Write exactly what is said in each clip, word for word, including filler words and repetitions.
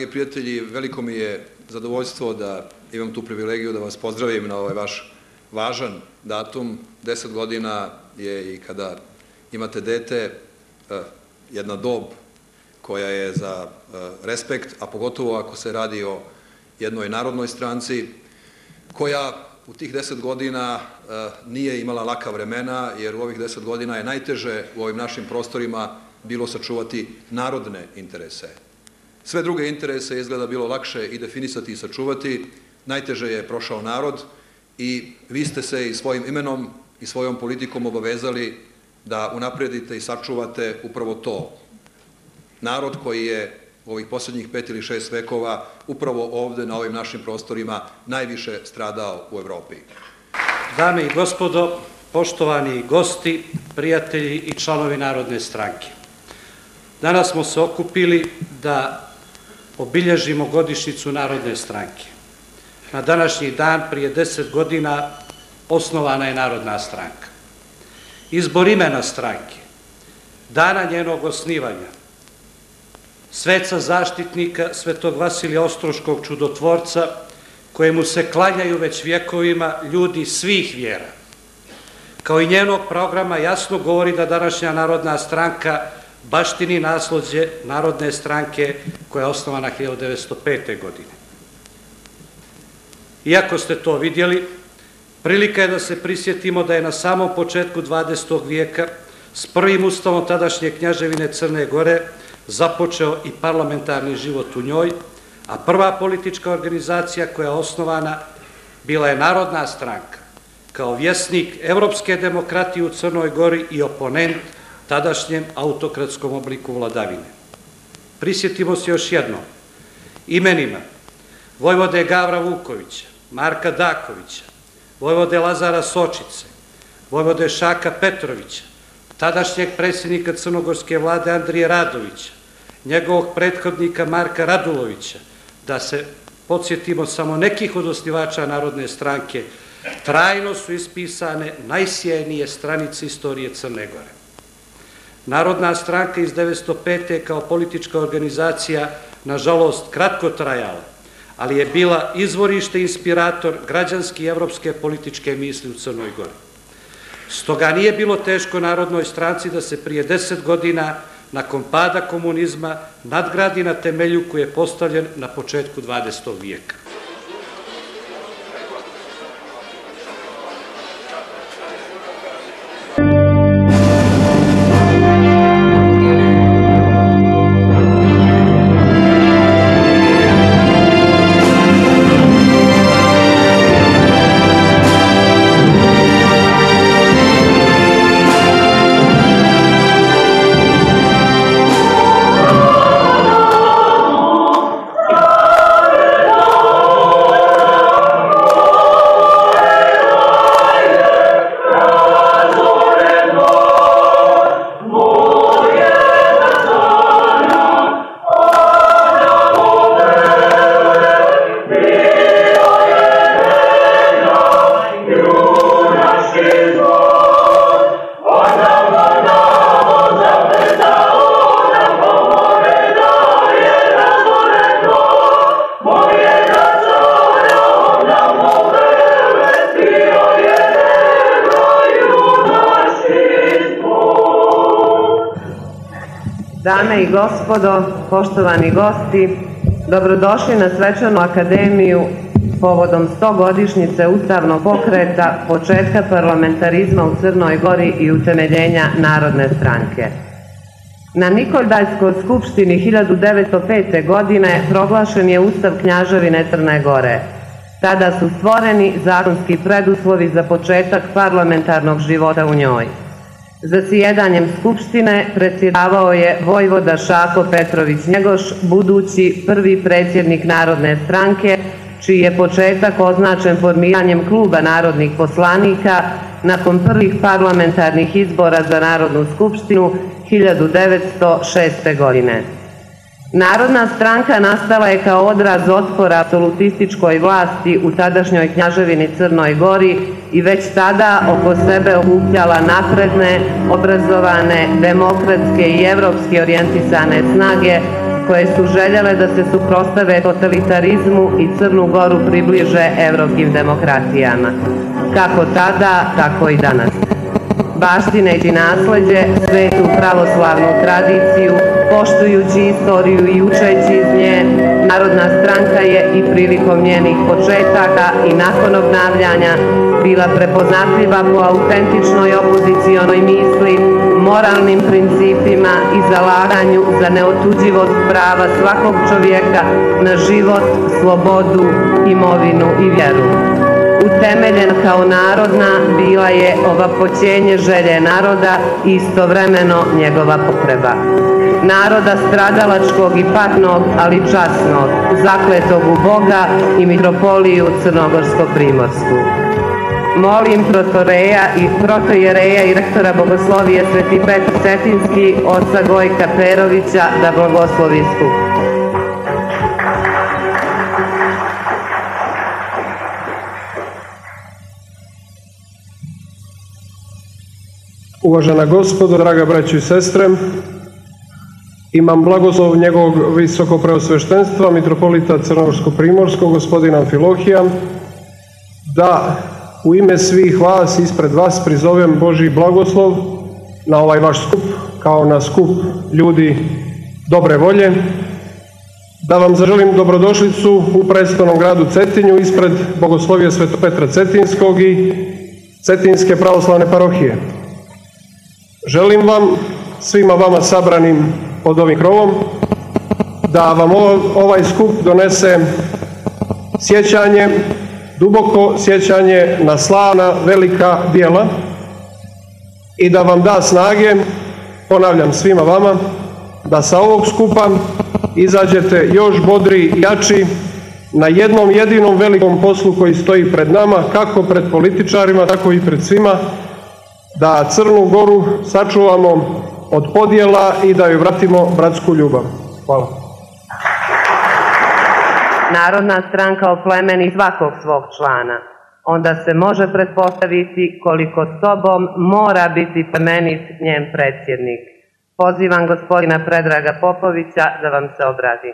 dragi prijatelji, veliko mi je zadovoljstvo da imam tu privilegiju da vas pozdravim na ovaj vaš važan datum. Deset godina je i kada imate dete jedna dob koja je za respekt, a pogotovo ako se radi o jednoj narodnoj stranci koja u tih deset godina nije imala laka vremena, jer u ovih deset godina je najteže u ovim našim prostorima bilo sačuvati narodne interese. Sve druge interese je izgleda bilo lakše i definisati i sačuvati, najteže je prošao narod i vi ste se i svojim imenom i svojom politikom obavezali da unapredite i sačuvate upravo to. Narod koji je u ovih posljednjih pet ili šest vekova upravo ovde na ovim našim prostorima najviše stradao u Evropi. Dame i gospodo, poštovani gosti, prijatelji i članovi Narodne stranke. Danas smo se okupili da obilježimo godišnjicu Narodne stranke. Na današnji dan prije deset godina osnovana je Narodna stranka. Izbor imena stranke, dana njenog osnivanja, sveca zaštitnika Svetog Vasilija Ostroškog čudotvorca, kojemu se klanjaju već vjekovima ljudi svih vjera. Kao i njenog programa jasno govori da današnja Narodna stranka baštini nasleđe Narodne stranke koja je osnovana hiljadu devetsto pete. godine. Iako ste to vidjeli, prilika je da se prisjetimo da je na samom početku dvadesetog vijeka s prvim ustavom tadašnje Kneževine Crne Gore započeo i parlamentarni život u njoj, a prva politička organizacija koja je osnovana bila je Narodna stranka, kao vjesnik evropske demokratije u Crnoj Gori i oponent tadašnjem autokratskom obliku vladavine. Prisjetimo se još jednom imenima vojvode Gavra Vukovića, Marka Dakovića, vojvode Lazara Sočice, vojvode Šaka Petrovića, tadašnjeg predsjednika crnogorske vlade Andrije Radovića, njegovog prethodnika Marka Radulovića, da se podsjetimo samo nekih od osnivača Narodne stranke, trajno su ispisane najsjajnije stranice istorije Crne Gore. Narodna stranka iz devetsto pete. kao politička organizacija, nažalost, kratko trajala, ali je bila izvorište i inspirator građanske i evropske političke misli u Crnoj Gori. Stoga nije bilo teško Narodnoj stranci da se prije deset godina, nakon pada komunizma, nadgradi na temelju koji je postavljen na početku dvadesetog vijeka. Dame i gospodo, poštovani gosti, dobrodošli na Svečanu akademiju povodom stogodišnjice ustavnog pokreta, početka parlamentarizma u Crnoj Gori i utemeljenja Narodne stranke. Na Nikoljdaljskoj skupštini hiljadu devetsto pete. godine proglašen je Ustav Kneževine Crne Gore. Tada su stvoreni zakonski preduslovi za početak parlamentarnog života u njoj. Zasjedanjem Skupštine predsjedavao je vojvoda Šako Petrović-Njegoš, budući prvi predsjednik Narodne stranke, čiji je početak označen formiranjem kluba narodnih poslanika nakon prvih parlamentarnih izbora za Narodnu skupštinu hiljadu devetsto šeste. godine. Narodna stranka nastala je kao odraz otpora apsolutističkoj vlasti u tadašnjoj Kneževini Crnoj Gori i već tada oko sebe okupljala napredne, obrazovane, demokratske i evropski orijentisane snage koje su željele da se suprotstave totalitarizmu i Crnu Goru približe evropskim demokratijama. Kako tada, tako i danas. Baštineći nasleđe, svetu pravoslavnu tradiciju, poštujući istoriju i učeći iz nje, Narodna stranka je i prilikom njenih početaka i nakon obnavljanja bila prepoznatljiva po autentičnoj opozicionoj misli, moralnim principima i zalaganju za neotuđivost prava svakog čovjeka na život, slobodu, imovinu i vjeru. Utemeljen kao narodna, bila je ovapoćenje želje naroda i istovremeno njegova potreba. Naroda stradalačkog i patnog, ali časnog, zakletog u Boga i mitropoliju Crnogorsko-Primorsku. Molim protoreja i protojereja i rektora Bogoslovije Sveti Petar Cetinski, oca Gojka Perovića, da blagoslovi skup. Uvažena gospodo, draga braćo i sestre, imam blagoslov njegovog visokopreosveštenstva, mitropolita Crnogorsko-Primorskog, gospodina Amfilohija, da u ime svih vas, ispred vas, prizovem Božji blagoslov na ovaj vaš skup, kao na skup ljudi dobre volje, da vam zaželim dobrodošlicu u prestolnom gradu Cetinju ispred Bogoslovije Svetog Petra Cetinskog i Cetinske pravoslavne parohije. Želim vam, svima vama sabranim pod ovim krovom, da vam ovaj skup donese sjećanje, duboko sjećanje na slavna velika djela i da vam da snage, ponavljam svima vama, da sa ovog skupa izađete još bodri i jači na jednom jedinom velikom poslu koji stoji pred nama, kako pred političarima, tako i pred svima, da Crnu Goru sačuvamo od podjela i da joj vratimo bratsku ljubav. Hvala. Narodna stranka oplemeni svakog svog člana. Onda se može pretpostaviti koliko sobom mora biti plemenit njen predsjednik. Pozivam gospodina Predraga Popovića da vam se obrati.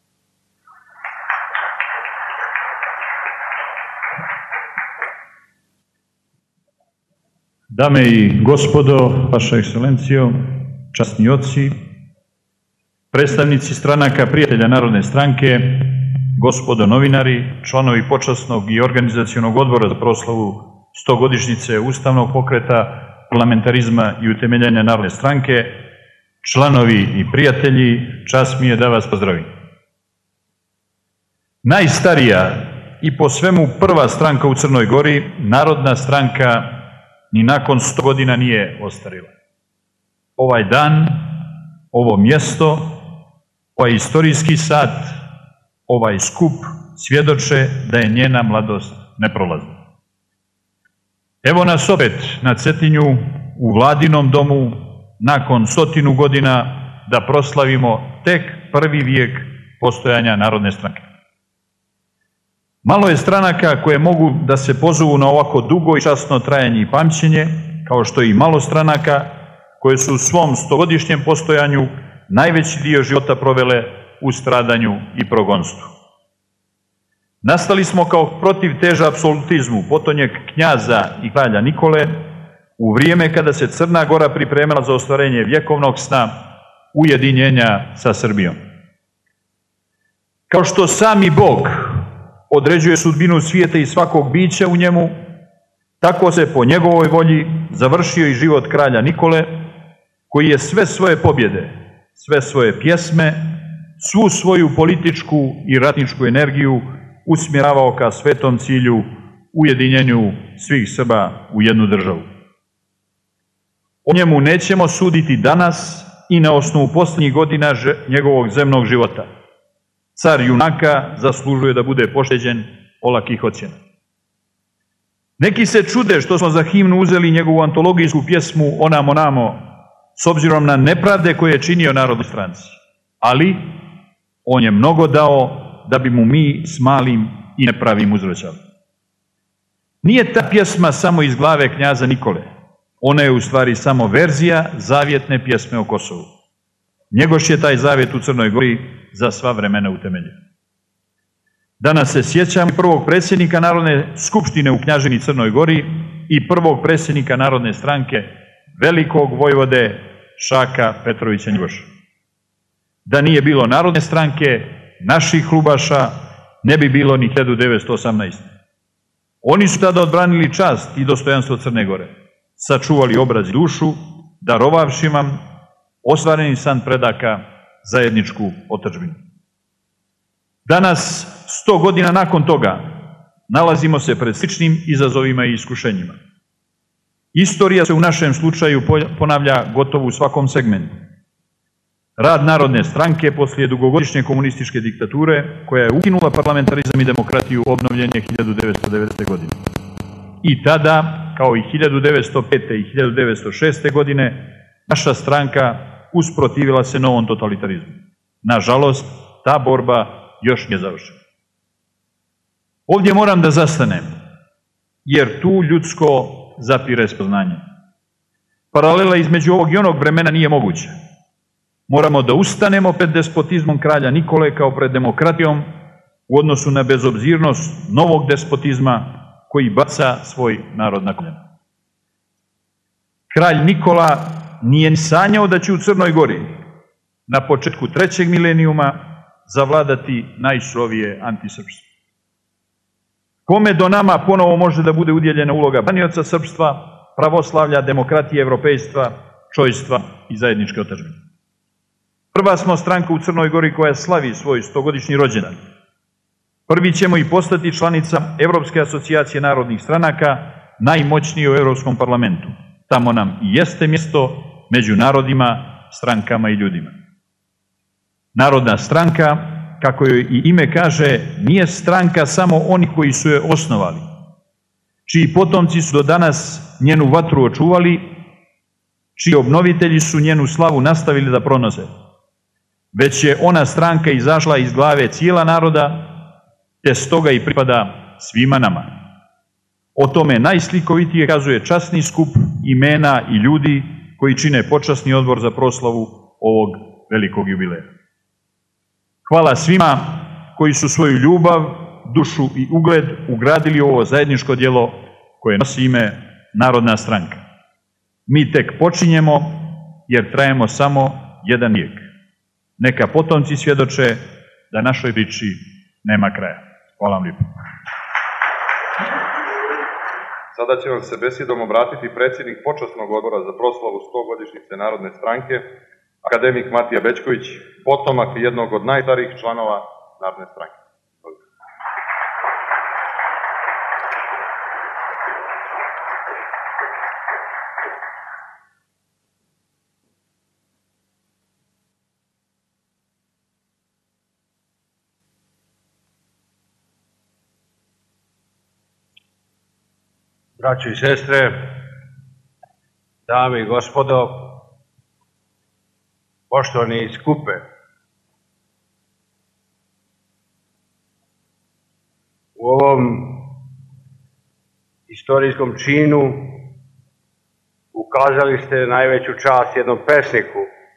Dame i gospodo, vaša ekscelencijo, časni oci, predstavnici stranaka prijatelja Narodne stranke, gospodo novinari, članovi počasnog i organizacionog odbora za proslavu stogodišnjice Ustavnog pokreta, parlamentarizma i utemeljenja Narodne stranke, članovi i prijatelji, čast mi je da vas pozdravim. Najstarija i po svemu prva stranka u Crnoj Gori, Narodna stranka, ni nakon sto godina nije ostarila. Ovaj dan, ovo mjesto, ovaj istorijski sat, ovaj skup svjedoče da je njena mladost neprolazna. Evo nas opet na Cetinju u Vladinom domu nakon stotinu godina da proslavimo tek prvi vijek postojanja Narodne stranke. Malo je stranaka koje mogu da se pozovu na ovako dugo i časno trajanje i pamćenje, kao što je i malo stranaka koje su u svom stogodišnjem postojanju najveći dio života provele u stradanju i progonstvu. Nastali smo kao protiv teža apsolutizmu, potonjeg knjaza i kralja Nikole, u vrijeme kada se Crna Gora pripremala za ostvarenje vjekovnog sna ujedinjenja sa Srbijom. Kao što sami Bog određuje sudbinu svijeta i svakog bića u njemu, tako se po njegovoj volji završio i život kralja Nikole, koji je sve svoje pobjede, sve svoje pjesme, svu svoju političku i ratničku energiju usmjeravao ka svetom cilju ujedinjenju svih Srba u jednu državu. O njemu nećemo suditi danas i na osnovu posljednjih godina njegovog zemnog života. Car junaka zaslužuje da bude pošteđen olakih ocjena. Neki se čude što smo za himnu uzeli njegovu antologijsku pjesmu Onamo namo, s obzirom na nepravde koje je činio Narodnoj stranci. Ali on je mnogo dao da bi mu mi s malim i nepravim uzvraćali. Nije ta pjesma samo iz glave knjaza Nikole. Ona je u stvari samo verzija zavjetne pjesme o Kosovu. Njegoš je taj zavjet u Crnoj Gori za sva vremena utemeljen. Danas se sjećam prvog predsjednika Narodne skupštine u Knjaževini Crnoj Gori i prvog predsjednika Narodne stranke, velikog vojvode Šaka Petrovića Njegoša. Da nije bilo Narodne stranke, naših klubaša, ne bi bilo ni hiljadu devetsto osamnaeste. Oni su tada odbranili čast i dostojanstvo Crne Gore, sačuvali obraz i dušu, darovavši vam ostvareni san predaka, zajedničku otadžbinu. Danas, sto godina nakon toga, nalazimo se pred sličnim izazovima i iskušenjima. Istorija se u našem slučaju ponavlja gotovo u svakom segmentu. Rad Narodne stranke poslije dugogodišnje komunističke diktature, koja je ukinula parlamentarizam i demokratiju, obnovljen je hiljadu devetsto devete. godine. I tada, kao i hiljadu devetsto pete. i hiljadu devetsto šeste. godine, naša stranka usprotivila se novom totalitarizmu. Nažalost, ta borba još nije završena. Ovdje moram da zastanem, jer tu ljudsko zapire spoznanje. Paralela između ovog i onog vremena nije moguća. Moramo da ustanemo pred despotizmom kralja Nikole kao pred demokratijom u odnosu na bezobzirnost novog despotizma koji baca svoj narod na koljena. Kralj Nikola nije ni sanjao da će u Crnoj Gori na početku trećeg milenijuma zavladati najsurovije antisrpstvo. Kome do nama ponovo može da bude udjeljena uloga branioca srpstva, pravoslavlja, demokratije, evropejstva, čojstva i zajedničke otadžbine? Prva smo stranka u Crnoj Gori koja slavi svoj stogodišnji rođendan. Prvi ćemo i postati članica Evropske asocijacije narodnih stranaka, najmoćnije u Evropskom parlamentu. Tamo nam i jeste mjesto među narodima, strankama i ljudima. Narodna stranka, kako joj i ime kaže, nije stranka samo onih koji su je osnovali, čiji potomci su do danas njenu vatru očuvali, čiji obnovitelji su njenu slavu nastavili da pronose. Već je ona stranka izašla iz glave cijela naroda, te stoga i pripada svima nama. O tome najslikovitije kazuje časni skup imena i ljudi koji čine počasni odbor za proslavu ovog velikog jubileja. Hvala svima koji su svoju ljubav, dušu i ugled ugradili u ovo zajedničko djelo koje nosi ime Narodna stranka. Mi tek počinjemo jer trajemo samo jedan vijek. Neka potomci svjedoče da našoj priči nema kraja. Hvala vam lijepo. Sada će vam se besedom obratiti predsjednik počasnog odbora za proslavu stogodišnjice Narodne stranke, akademik Matija Bećković, potomak jednog od najstarijih članova Narodne stranke. Braćo i sestre, dame i gospodo, poštovani skupe, u ovom istorijskom činu ukazali ste najveću čast jednom pesniku,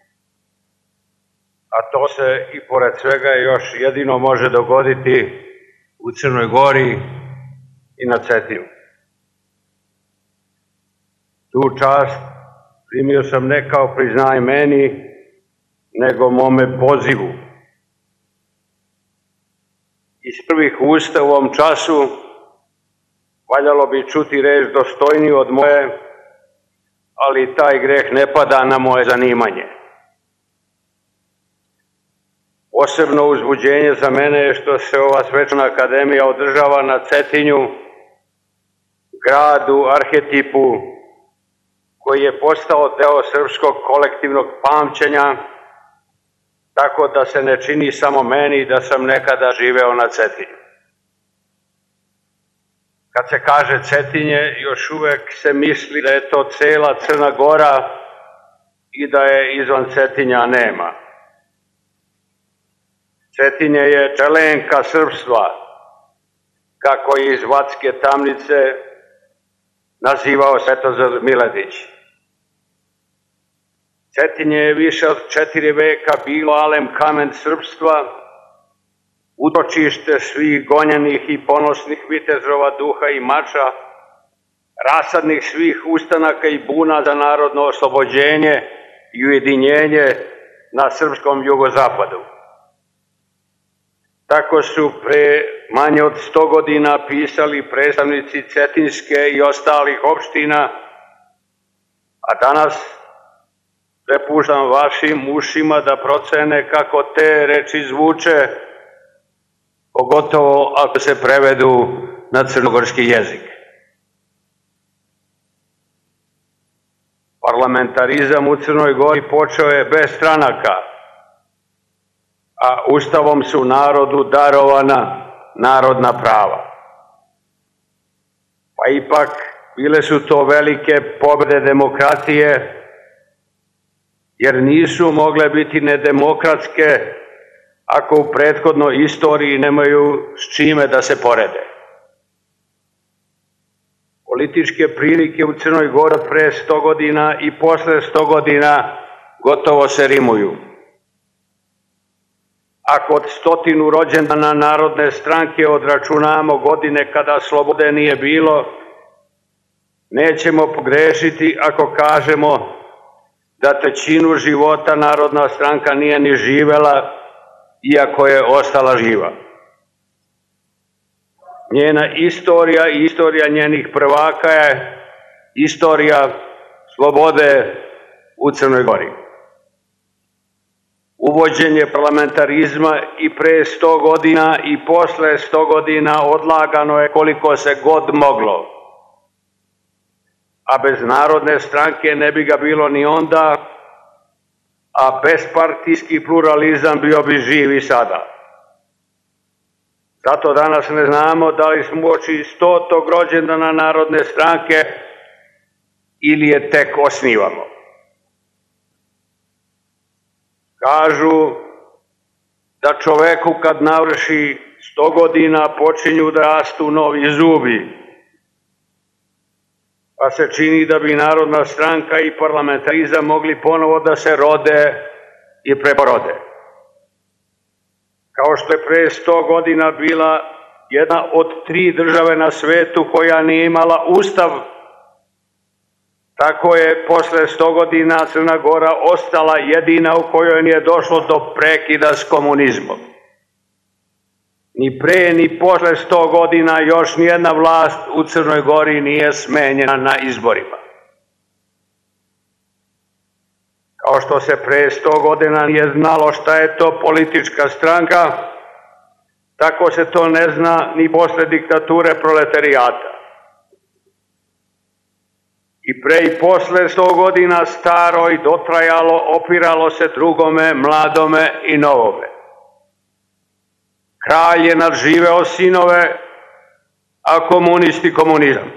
a to se i pored svega još jedino može dogoditi u Crnoj Gori i na Cetinju. Tu čast primio sam ne kao priznanje meni, nego mome pozivu. Iz prvih usta u ovom času valjalo bi čuti reč dostojniju od moje, ali taj greh ne pada na moje zanimanje. Posebno uzbuđenje za mene je što se ova svečana akademija održava na Cetinju, gradu, arhetipu, koji je postao deo srpskog kolektivnog pamćenja, tako da se ne čini samo meni da sam nekada živeo na Cetinju. Kad se kaže Cetinje, još uvek se misli da je to cela Crna Gora i da je izvan Cetinja nema. Cetinje je čelenka srpstva, kako je iz Vatske tamnice nazivao Svetozar Miletić. Cetinje je više od četiri veka bilo alem kamen srpstva, utočište svih gonjenih i ponosnih vitezova duha i mača, rasadnih svih ustanaka i buna za narodno oslobođenje i ujedinjenje na srpskom jugozapadu. Tako su pre manje od sto godina pisali predstavnici Cetinske i ostalih opština, a danas prepuštam vašim ušima da procene kako te reči zvuče, pogotovo ako se prevedu na crnogorski jezik. Parlamentarizam u Crnoj Gori počeo je bez stranaka, a Ustavom su narodu darovana narodna prava. Pa ipak bile su to velike pobede demokratije, jer nisu mogle biti nedemokratske ako u prethodnoj istoriji nemaju s čime da se porede. Političke prilike u Crnoj Gori pre sto godina i posle sto godina gotovo se rimuju. Ako od stotinu rođendana Narodne stranke odračunamo godine kada slobode nije bilo, nećemo pogrešiti ako kažemo da trećinu života Narodna stranka nije ni živela, iako je ostala živa. Njena istorija i istorija njenih prvaka je istorija slobode u Crnoj Gori. Uvođenje parlamentarizma i pre sto godina i posle sto godina odlagano je koliko se god moglo, a bez Narodne stranke ne bi ga bilo ni onda, a bespartijski pluralizam bio bi živ i sada. Zato danas ne znamo da li smo uoči stotog rođendana Narodne stranke ili je tek osnivamo. Kažu da čoveku kad navrši sto godina počinju da rastu novi zubi, pa se čini da bi Narodna stranka i parlamentarizam mogli ponovo da se rode i preporode. Kao što je pre sto godina bila jedna od tri države na svetu koja nije imala ustav, tako je posle sto godina Crna Gora ostala jedina u kojoj nije došlo do prekida s komunizmom. Ni pre, ni posle sto godina još nijedna vlast u Crnoj Gori nije smenjena na izborima. Kao što se pre sto godina nije znalo šta je to politička stranka, tako se to ne zna ni posle diktature proletarijata. I pre i posle sto godina staro i dotrajalo opiralo se drugome, mladome i novome. Kralj je nadživeo sinove, a komunisti komunizam.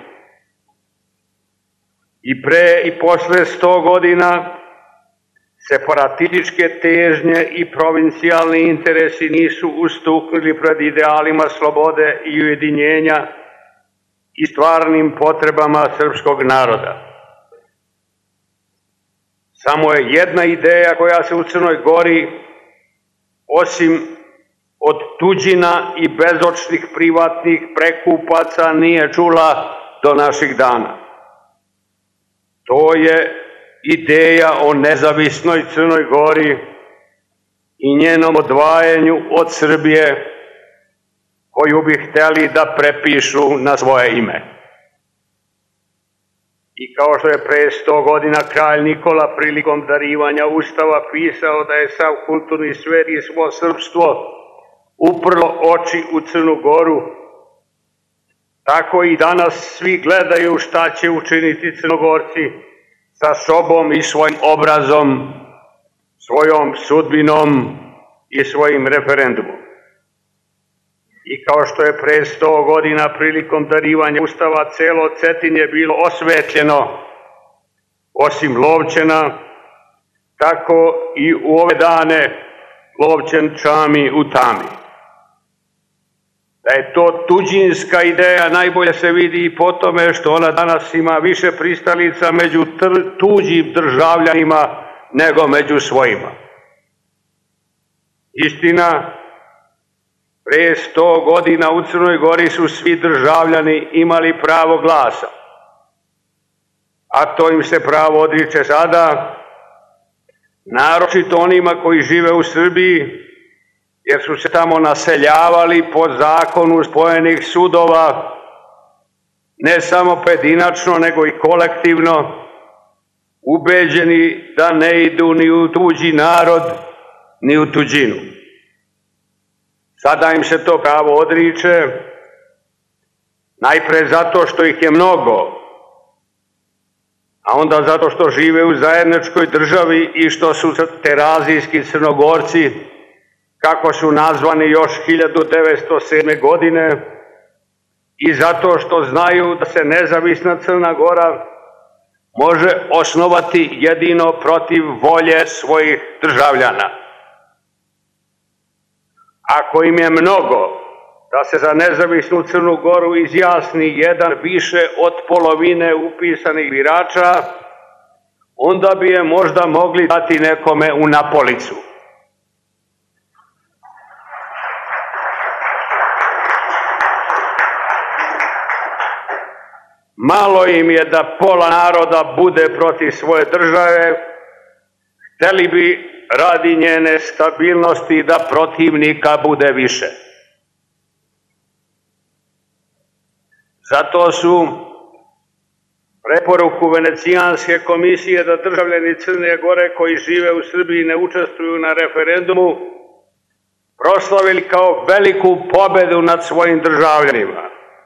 I pre i posle sto godina separatističke težnje i provincijalni interesi nisu ustuknuli pred idealima slobode i ujedinjenja i stvarnim potrebama srpskog naroda. Samo je jedna ideja koja se u Crnoj Gori, osim od tuđina i bezočnih privatnih prekupaca, nije čula do naših dana. To je ideja o nezavisnoj Crnoj Gori i njenom odvajanju od Srbije, koju bi hteli da prepišu na svoje ime. I kao što je pre sto godina kralj Nikola prilikom darivanja Ustava pisao da je sav kulturni svet i svo srpstvo uprlo oči u Crnu Goru, tako i danas svi gledaju šta će učiniti Crnogorci sa sobom i svojim obrazom, svojom sudbinom i svojim referendumom. I kao što je pre sto godina prilikom darivanja Ustava celo Cetinje bilo osvetljeno, osim Lovćena, tako i u ove dane Lovćen čami u tami. Da je to tuđinska ideja najbolje se vidi i po tome što ona danas ima više pristalica među tuđim državljanima nego među svojima. Istina, pre sto godina u Crnoj Gori su svi državljani imali pravo glasa, a to im se pravo odriče sada, naročito onima koji žive u Srbiji, jer su se tamo naseljavali po zakonu spojenih sudova, ne samo pojedinačno, nego i kolektivno, ubeđeni da ne idu ni u tuđi narod, ni u tuđinu. Sada im se to pravo odriče, najpre zato što ih je mnogo, a onda zato što žive u zajedničkoj državi i što su terazijski Crnogorci, kako su nazvani još hiljadu devetsto sedme. godine, i zato što znaju da se nezavisna Crna Gora može osnovati jedino protiv volje svojih državljana. Ako im je mnogo da se za nezavisnu Crnu Goru izjasni jedan više od polovine upisanih birača, onda bi je možda mogli dati nekome u napolicu. Malo im je da pola naroda bude protiv svoje države, hteli bi radi njene stabilnosti da protivnika bude više. Zato su preporuku Venecijanske komisije da državljani Crne Gore koji žive u Srbiji ne učestvuju na referendumu proslavili kao veliku pobedu nad svojim državljanima.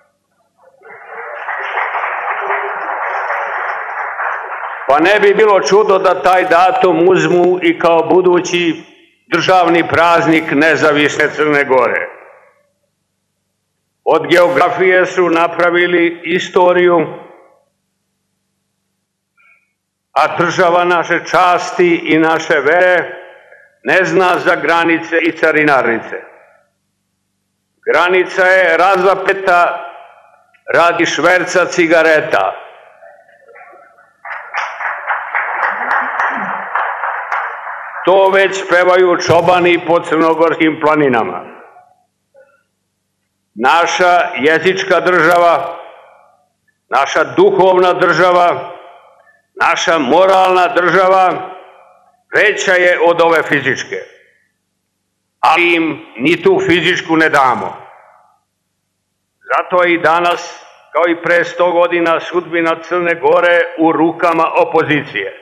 Pa ne bi bilo čudo da taj datum uzmu i kao budući državni praznik nezavisne Crne Gore. Od geografije su napravili istoriju, a država naše časti i naše vere ne zna za granice i carinarnice. Granica je razapeta radi šverca cigareta. To već pevaju čobani po crnogorskim planinama. Naša jezička država, naša duhovna država, naša moralna država veća je od ove fizičke, ali im ni tu fizičku ne damo. Zato je i danas, kao i pre sto godina, sudbina Crne Gore u rukama opozicije.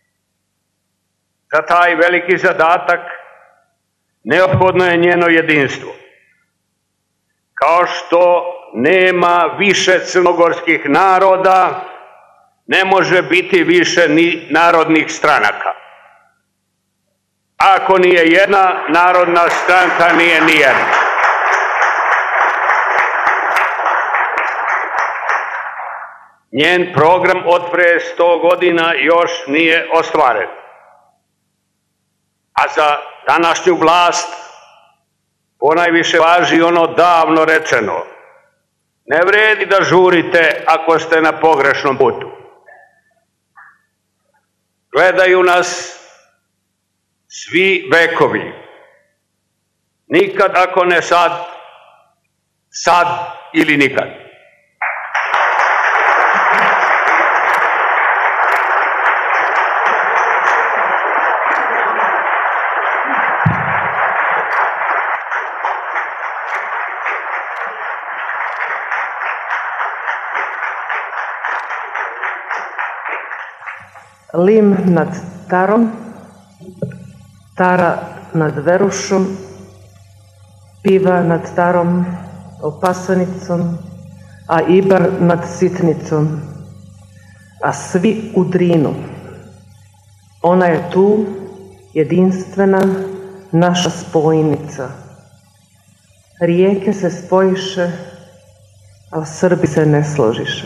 Za taj veliki zadatak neophodno je njeno jedinstvo. Kao što nema više crnogorskih naroda, ne može biti više ni narodnih stranaka. Ako nije jedna narodna stranka, nije ni jedna. Njen program od pre sto godina još nije ostvaren. A za današnju vlast ponajviše važi ono davno rečeno: ne vredi da žurite ako ste na pogrešnom putu. Gledaju nas svi vekovi. Nikad ako ne sad, sad ili nikad. Lim nad Tarom, Tara nad Verušom, Piva nad Tarom, Opasanicom, a Ibar nad Sitnicom, a svi u Drinu. Ona je tu, jedinstvena, naša spojnica. Rijeke se spojiše, a Srbi se ne složiše.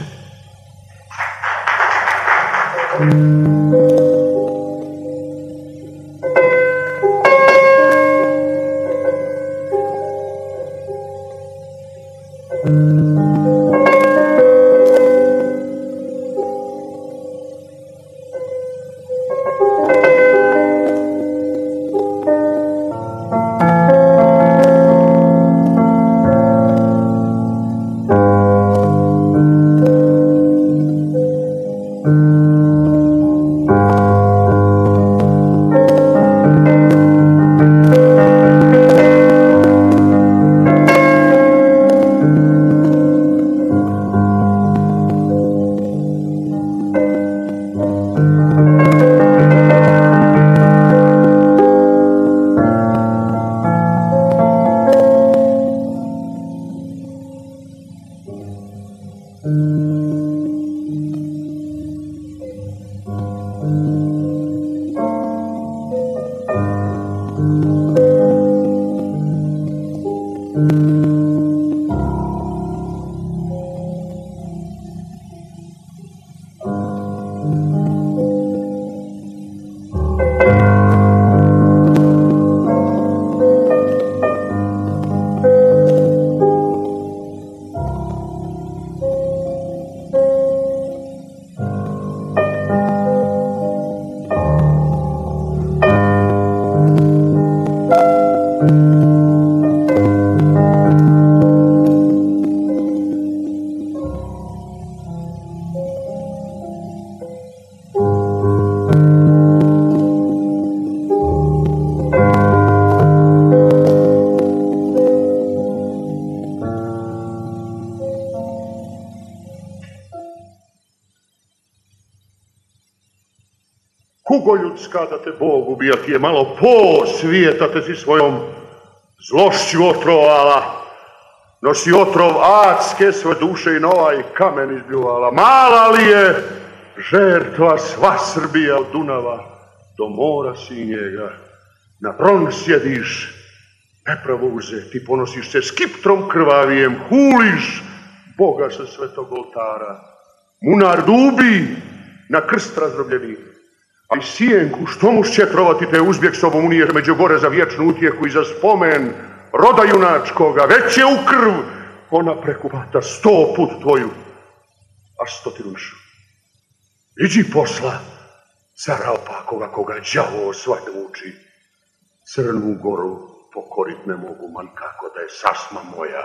Kugo ljudska da te Bog ubija, ti je malo po svijeta, te si svojom zlošću otrovala, no si otrov adske sve duše i na ovaj kamen izbljuvala. Mala li je žertva sva Srbija od Dunava do mora sinjega. Na tron sjediš, nepravo uze, ti ponosiš se skiptrom krvavijem, huliš Boga sa svetog oltara. Munar dubi na krst razdrobljeni. A i sijenku, što muš će trovati te uzbjeg sobom uniješ među gore za vječnu utjehu i za spomen roda junačkoga, već je u krv ona prekupata sto put tvoju, a stotinuš. Iđi posla, cara opakoga koga đavo svat muči. Crnu goru pokorit ne mogu, man kako da je sasma moja.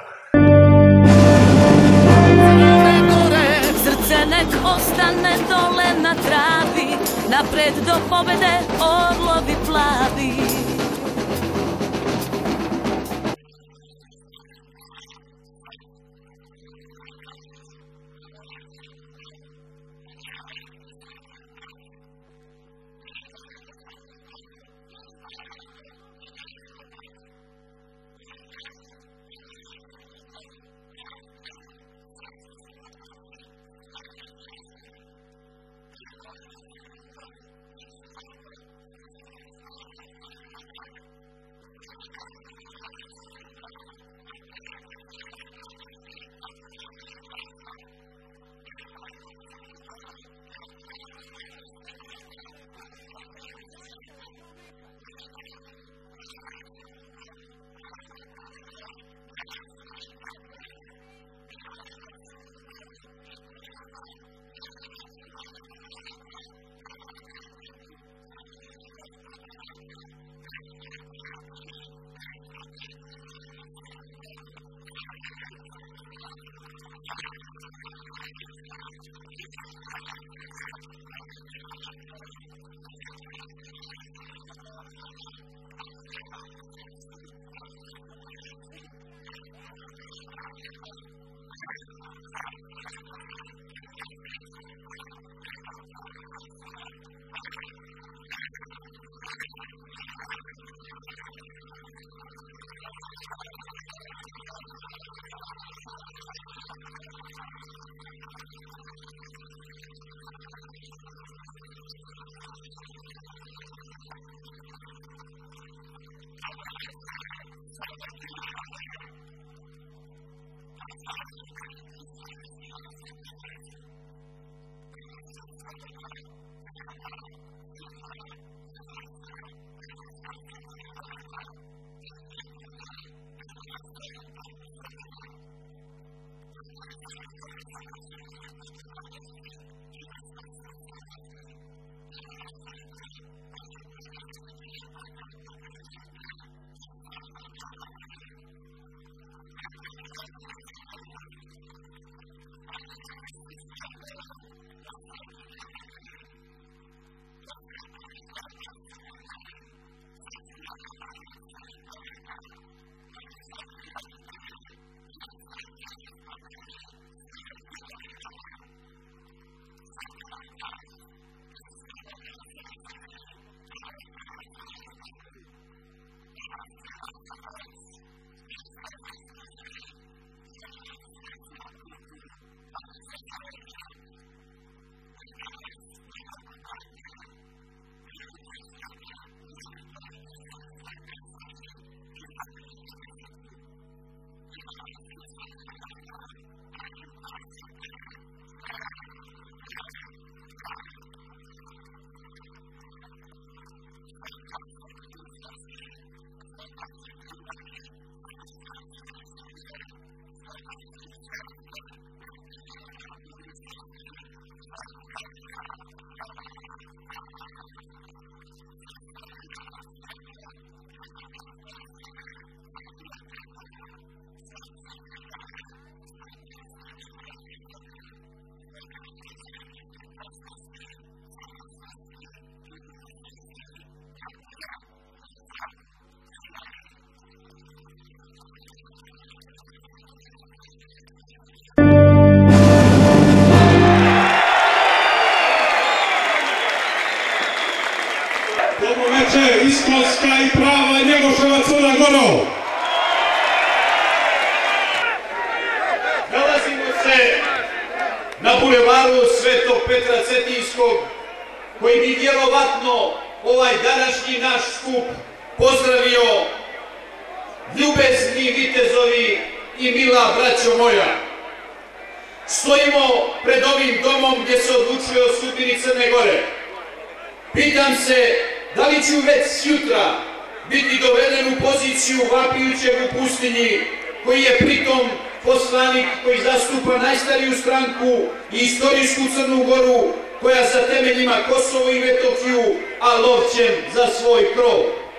Srce nek ostane dole na travi, napred do pobede orlovi plavi. na bulevaru Svetog Petra Cetinskog, koji bi vjerovatno ovaj današnji naš skup pozdravio: ljubezni vitezovi i mila braćo moja. Stojimo pred ovim domom gdje se odlučuje o sudbini Crne Gore. Pitam se, da li ću već sutra biti doveden u poziciju vapijućeg u pustinji, koji je pritom poslanik koji zastupa najstariju stranku i istorijsku Crnu Goru, koja sa temeljima Kosovo i Metohiju, a lovćem za svoj krov.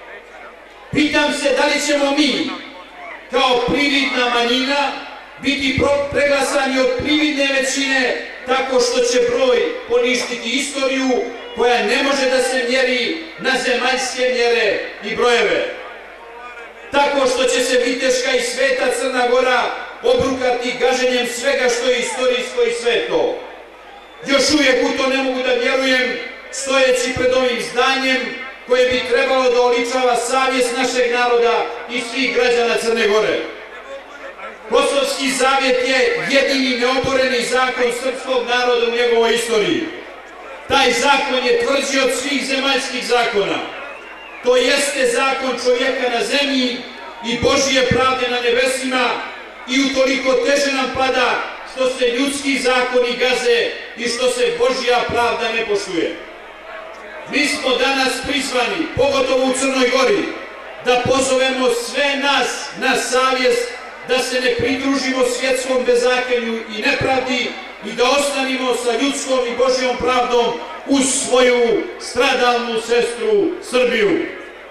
Pitam se, da li ćemo mi, kao prividna manjina, biti preglasani od prividne većine tako što će broj poništiti istoriju koja ne može da se mjeri na zemaljske mjere i brojeve. Tako što će se viteška i sveta Crna Gora obrukati gaženjem svega što je istorijsko i sveto. Još uvijek u to ne mogu da vjerujem, stojeći pred ovim zdanjem koje bi trebalo da oličava savjest našeg naroda i svih građana Crne Gore. Kosovski zavjet je jedini neoboreni zakon srpskog naroda u njegovoj istoriji. Taj zakon je tvrđi od svih zemaljskih zakona. To jeste zakon čovjeka na zemlji i Božije pravde na nebesima, i utoliko teže nam pada što se ljudski zakoni gaze i što se Božja pravda ne poštuje. Mi smo danas prizvani, pogotovo u Crnoj Gori, da pozovemo sve nas na savjest da se ne pridružimo svjetskom bezakonju i nepravdi i da ostanimo sa ljudskom i Božjom pravdom uz svoju stradalnu sestru Srbiju.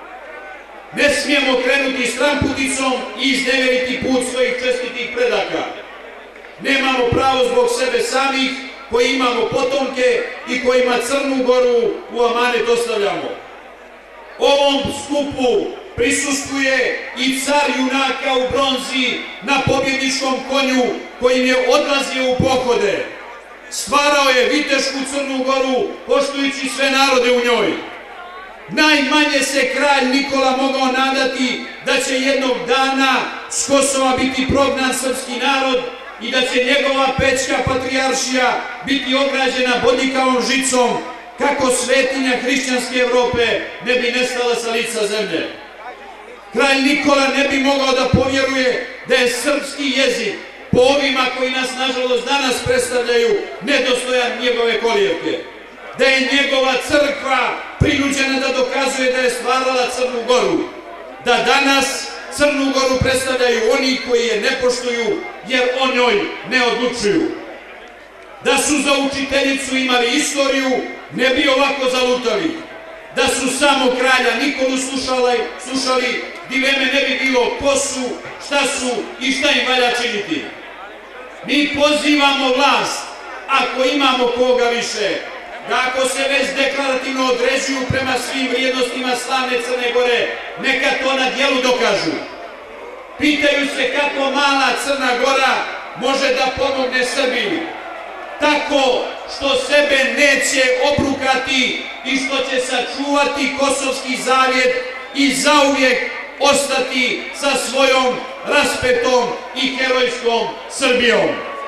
Ne smijemo krenuti stramputicom i izneveriti put svojih čestitih predaka. Nemamo pravo zbog sebe samih, koji imamo potomke i kojima Crnu Goru u amanet ostavljamo. Ovom skupu prisustvuje i car junaka u bronzi na pobjedničkom konju, kojim je odlazio u pohode. Stvarao je vitešku Crnu Goru, poštujući sve narode u njoj. Najmanje se kralj Nikola mogao nadati da će jednog dana s Kosova biti prognan srpski narod i da će njegova pećka patrijaršija biti ograđena bodljikavom žicom, kako svetinja hrišćanske Evrope ne bi nestala sa lica zemlje. Kralj Nikola ne bi mogao da povjeruje da je srpski jezik, po ovima koji nas nažalost danas predstavljaju, nedostojan njegove kolijevke. Da je njegova crkva prinuđena da dokazuje da je stvarala Crnu Goru. Da danas Crnu Goru predstavljaju oni koji je ne poštuju, jer o njoj ne odlučuju. Da su za učiteljicu imali istoriju, ne bi ovako zalutali. Da su samo kralja Nikolu slušali, dileme ne bi bilo ko su, šta su i šta im valja činiti. Mi pozivamo vlast, ako imamo koga više, da ako se već deklarativno određuju prema svim vrijednostima slavne Crne Gore, neka to na djelu dokažu. Pitaju se kako mala Crna Gora može da pomogne Srbiji. Tako što sebe neće obrukati i što će sačuvati Kosovski zavjet i zauvijek ostati sa svojom raspetom i herojskom Srbijom.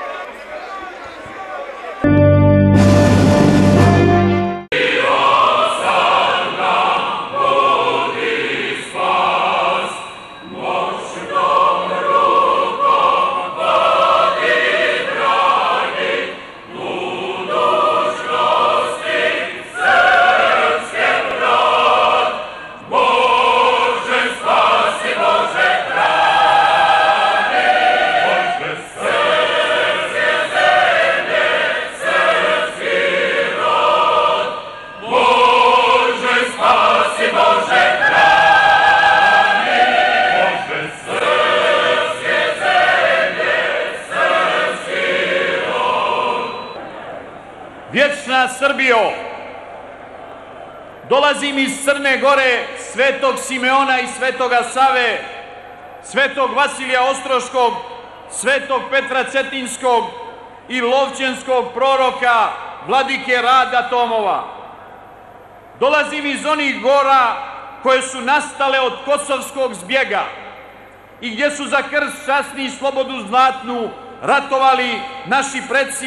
Vječna Srbijo, dolazim iz Crne Gore, Svetog Simeona i Svetoga Save, Svetog Vasilija Ostroškog, Svetog Petra Cetinskog i lovćenskog proroka Vladike Rada Tomova. Dolazim iz onih gora koje su nastale od kosovskog zbjega i gdje su za krst časni i slobodu zlatnu ratovali naši preci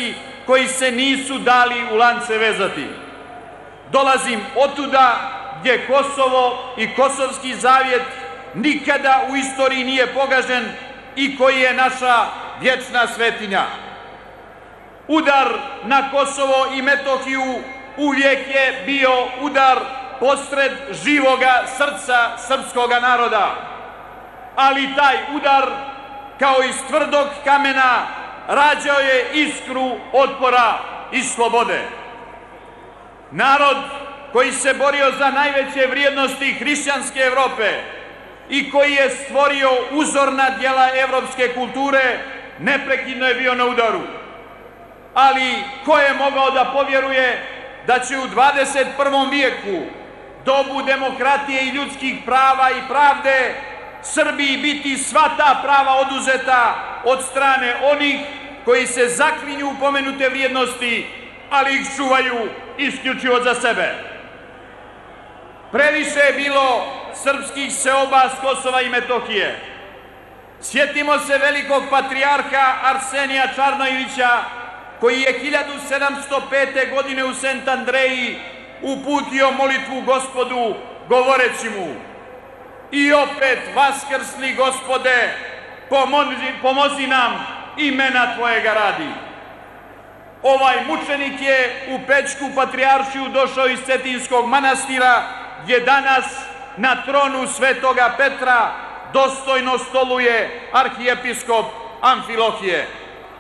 koji se nisu dali u lance vezati. Dolazim otuda gdje Kosovo i Kosovski zavjet nikada u istoriji nije pogažen i koji je naša vječna svetinja. Udar na Kosovo i Metohiju uvijek je bio udar posred živoga srca srpskoga naroda, ali taj udar, kao iz tvrdog kamena, rađao je iskru otpora i slobode. Narod koji se borio za najveće vrijednosti hrišćanske Evrope i koji je stvorio uzorna djela evropske kulture, neprekidno je bio na udaru. Ali ko je mogao da povjeruje da će u dvadeset prvom vijeku, dobu demokratije i ljudskih prava i pravde, Srbiji biti sva ta prava oduzeta od strane onih koji se zaklinju u pomenute vrijednosti, ali ih čuvaju isključivo za sebe. Previše je bilo srpskih seoba s Kosova i Metohije. Sjetimo se velikog patrijarha Arsenija Čarnojevića, koji je hiljadu sedamsto pete. godine u Sent Andreji uputio molitvu Gospodu, govoreći mu: i opet vaskrsli, Gospode, pomozi, pomozi nam, imena Tvojega radi. Ovaj mučenik je u Pećku patrijaršiju došao iz Cetinskog manastira, gdje danas na tronu Svetoga Petra dostojno stoluje arhijepiskop Amfilohije.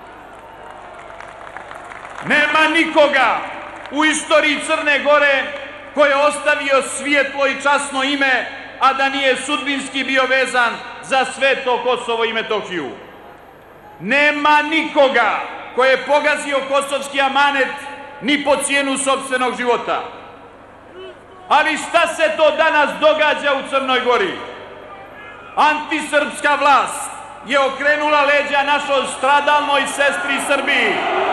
Nema nikoga u istoriji Crne Gore koji je ostavio svijetlo i časno ime, a da nije sudbinski bio vezan za sveto Kosovo i Metohiju. Nema nikoga koji je pogazio kosovski amanet ni po cijenu sopstvenog života. Ali šta se to danas događa u Crnoj Gori? Antisrpska vlast je okrenula leđa našoj stradalnoj sestri Srbiji.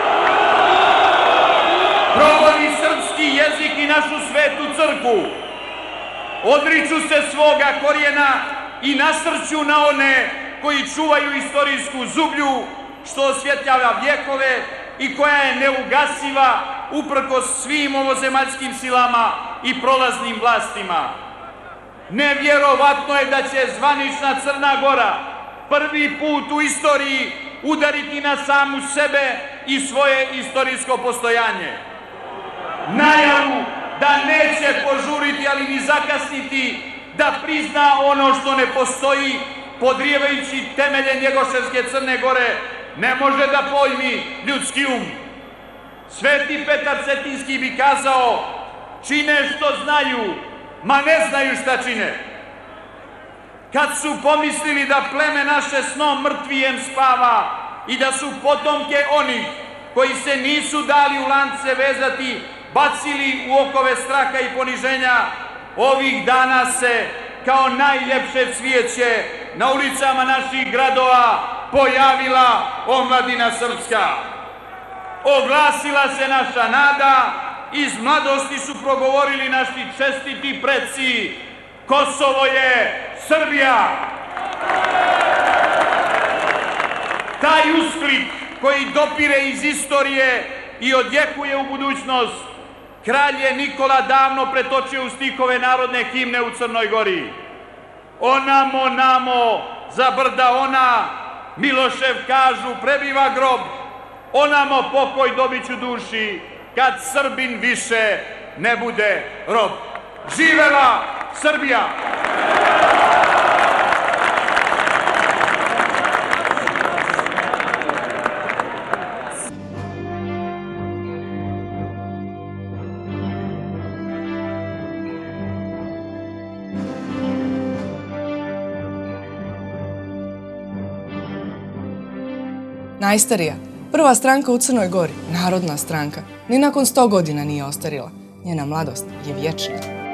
Progoni srpski jezik i našu svetu crkvu. Odriču se svoga korijena i nasrću na one koji čuvaju istorijsku zublju što osvjetljava vjekove i koja je neugasiva uprkos svim ovozemaljskim silama i prolaznim vlastima. Nevjerovatno je da će zvanična Crna Gora prvi put u istoriji udariti na samu sebe i svoje istorijsko postojanje. Najavu da neće požuriti, ali ni zakasniti, da prizna ono što ne postoji, podrijevajući temelje Njegoševske Crne Gore, ne može da pojmi ljudski um. Sveti Petar Cetinski bi kazao: čine što znaju, ma ne znaju šta čine. Kad su pomislili da pleme naše snom mrtvijem spava i da su potomke onih koji se nisu dali u lance vezati bacili u okove straha i poniženja, ovih dana se kao najljepše cvijeće na ulicama naših gradova pojavila omladina srpska. Oglasila se naša nada, iz mladosti su progovorili naši čestiti preci: Kosovo je Srbija. Taj usklik koji dopire iz istorije i odjekuje u budućnost, kralj je Nikola davno pretočio u stihove narodne himne u Crnoj Gori. Onamo, namo, za brda ona, Milošev kažu prebiva grob, onamo pokoj dobit ću duši, kad Srbin više ne bude rob. Živela Srbija! Najstarija, prva stranka u Crnoj Gori, Narodna stranka, ni nakon sto godina nije ostarila. Njena mladost je vječna.